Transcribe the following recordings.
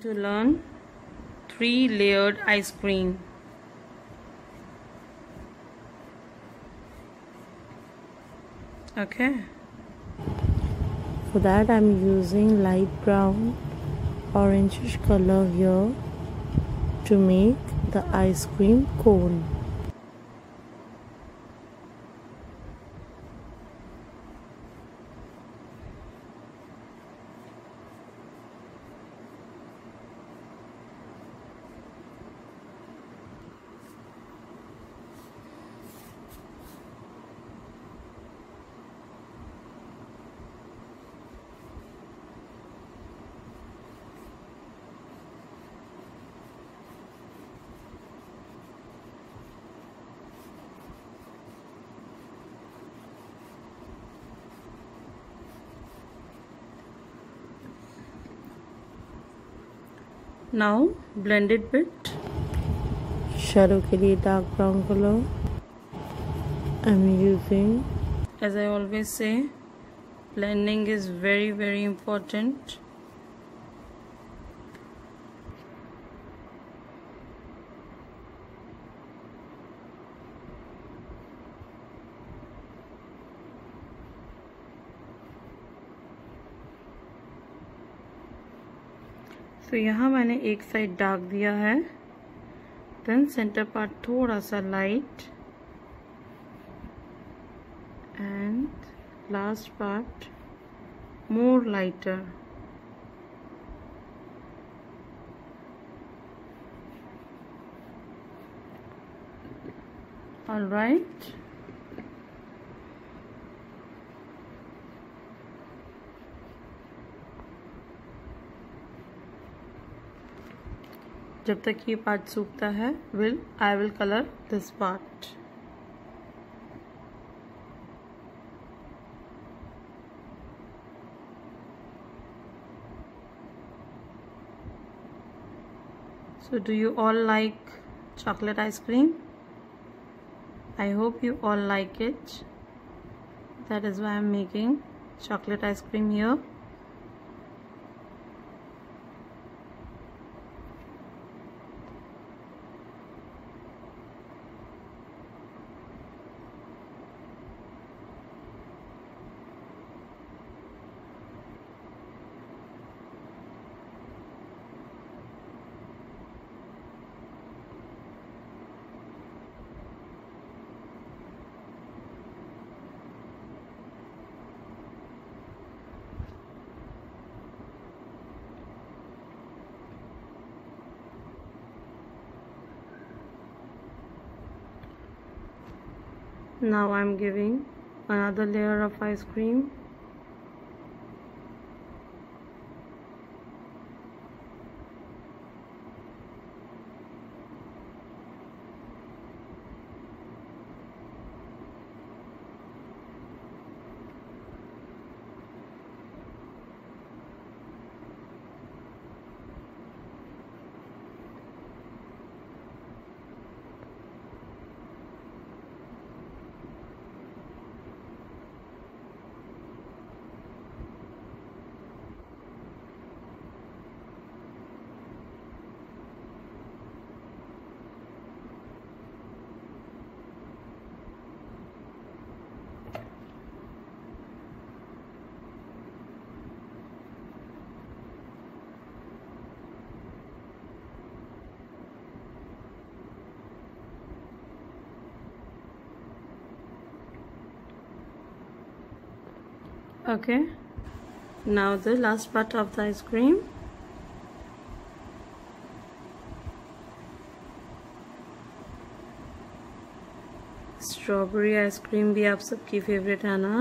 to learn 3-layered ice cream. Okay. For that I'm using light brown orangish color here to make the ice cream cone. Now blend it with Shadow के लिए dark brown color I'm using. As I always say, blending is very important. तो यहाँ मैंने एक side dark दिया है, then centre part थोड़ा सा light and last part more lighter. All right. जब तक ये पार्ट सूखता है I will color this part. So do you all like chocolate ice cream? I hope you all like it. That is why I am making chocolate ice cream here. Now I'm giving another layer of ice cream. Okay, now the last part of the ice cream. Strawberry ice cream भी आप सबकी favorite है ना?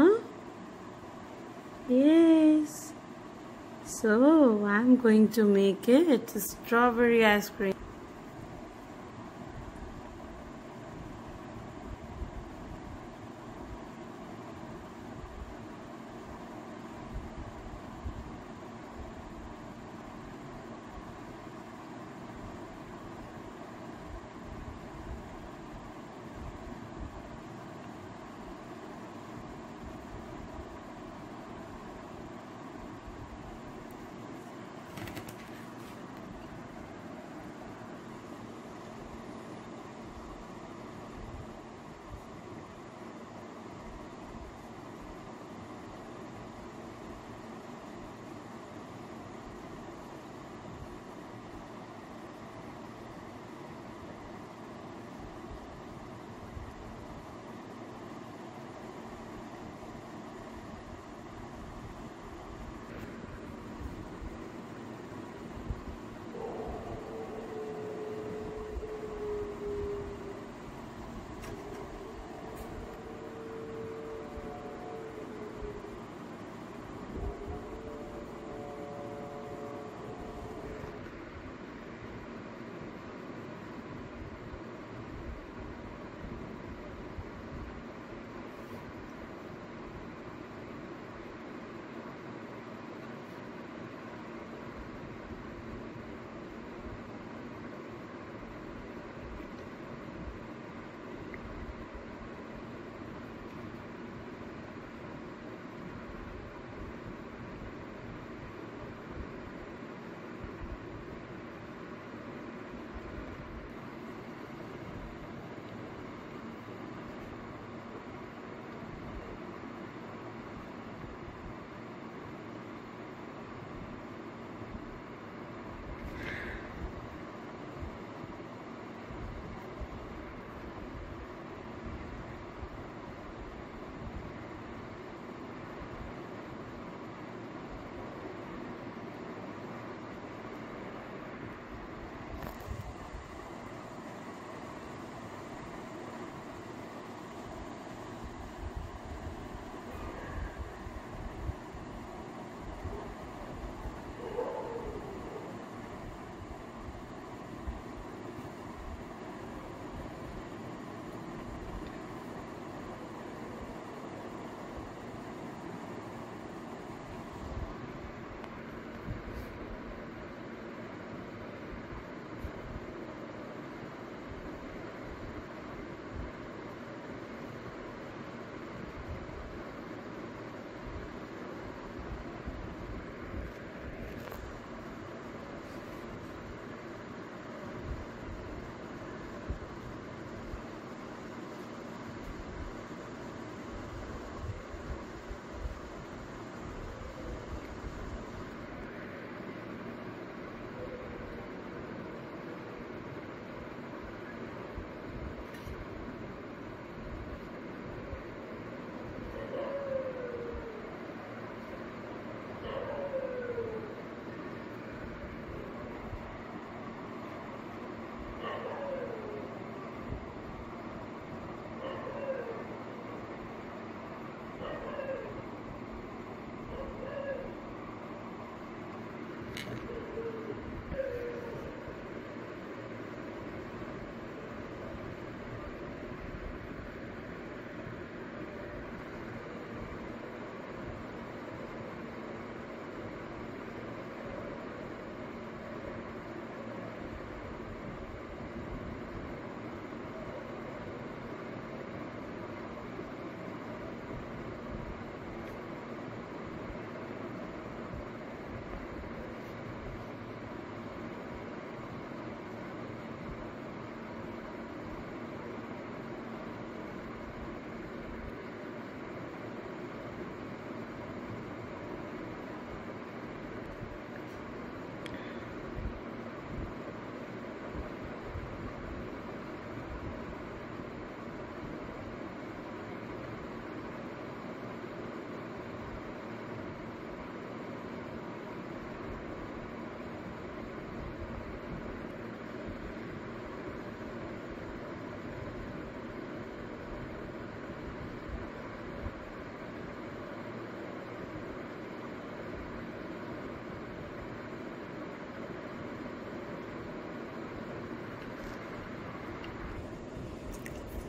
Yes. So I'm going to make it strawberry ice cream.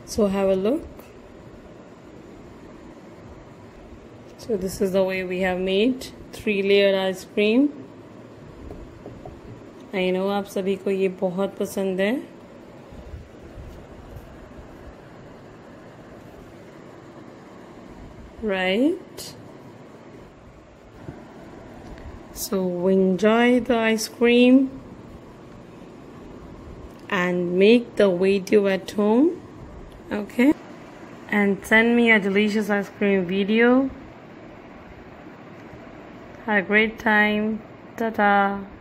So have a look. So this is the way we have made 3-layered ice cream. I know आप सभी को ये बहुत पसंद है. Right? So enjoy the ice cream and make the video at home. Okay? And send me a delicious ice cream video. Have a great time. Ta-ta.